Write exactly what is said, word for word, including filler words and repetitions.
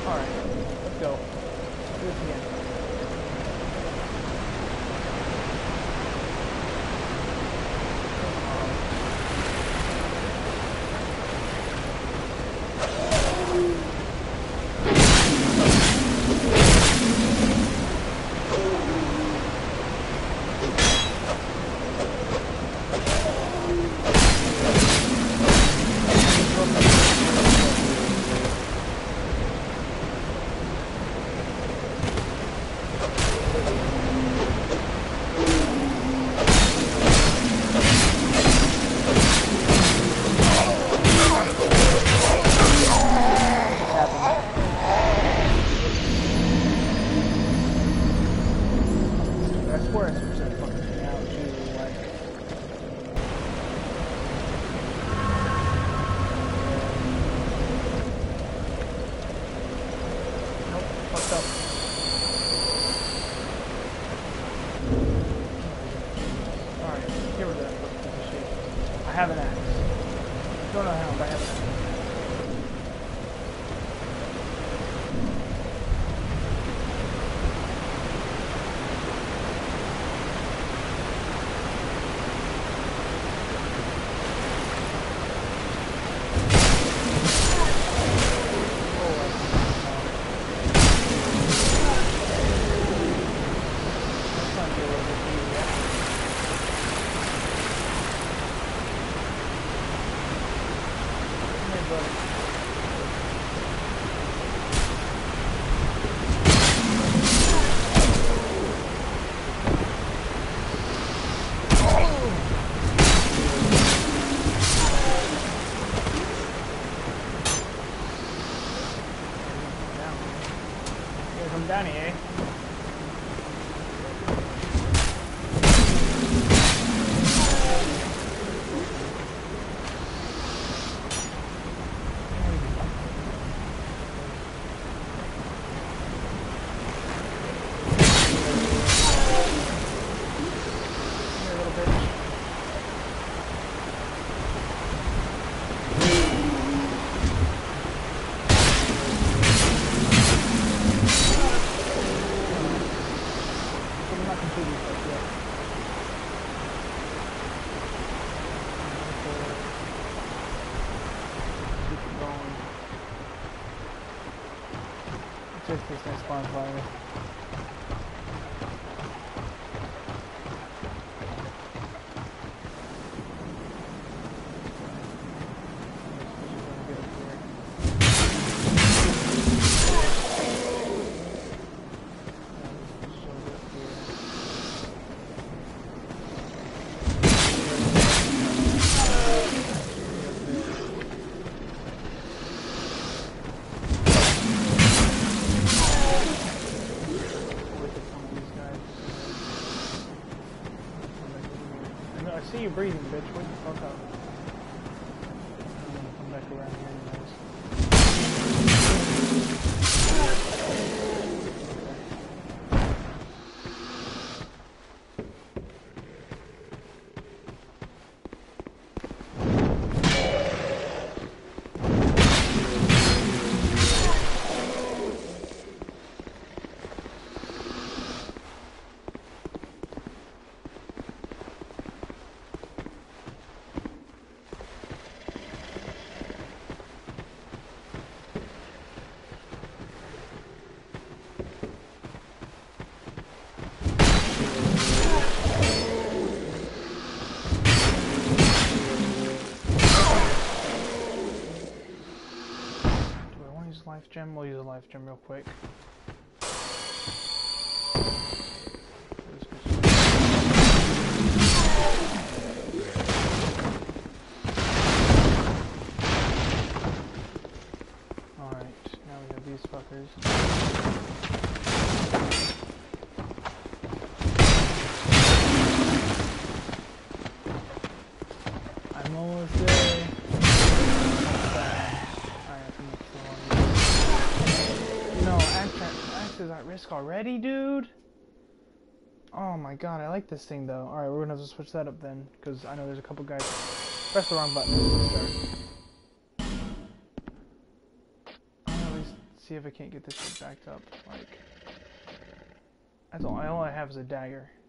Alright, let's go. Let's do this again. I have an axe. Don't know how, but I have an axe. Come down here, eh? Just this next spawn fire. I see you breathing, bitch. Wake the fuck up. I'm gonna come back around here anyways. Life gem, we'll use a life gem real quick. Alright, now we have these fuckers. I'm almost there. Is at risk already, dude? Oh my god, I like this thing though. Alright, we're gonna have to switch that up then, because I know there's a couple guys. Press the wrong button to start. I'm gonna at least see if I can't get this shit backed up. Like, that's all. All I have is a dagger.